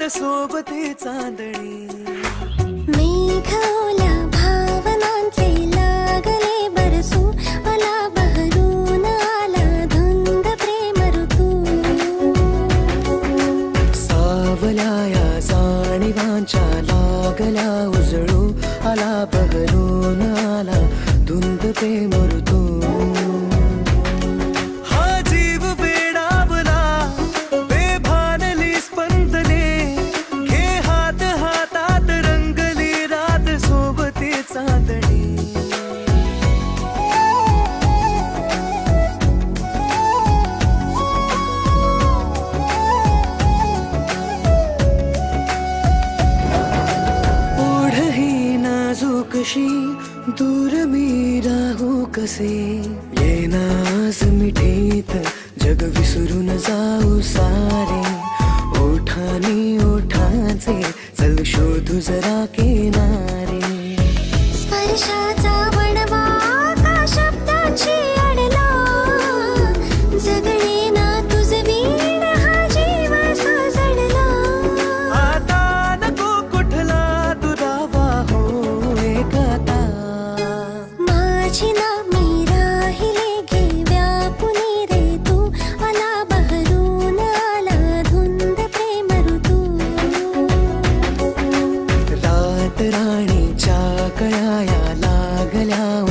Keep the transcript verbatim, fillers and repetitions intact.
सोबती चांदणी. मेघवल्या भावनांचे लागले बरसू, मला बहरून आला धुंद प्रेम ऋतू. सावल्या या जाणीवांच्या लागल्या उजळू, आला बहरून आला धुंद प्रेम ऋतू. कशी दूर मी राहू कसे, येना आज मिठीत जग विसरून जाऊ सारे. ओठानी ओठाचे चल शोधू जरा किनारे. स्पर्शाचा वणवा का शब्दाची अडला, जगणे ना तुझ वीण हा जीव साजणला. आता नको कुठला दुरावा हो एकता, माझी ना मी राहिले घे व्यापुनी रे तू. आला बहरून आला धुंद प्रेम ऋतू. रात राणीच्या कळ्या लागल्या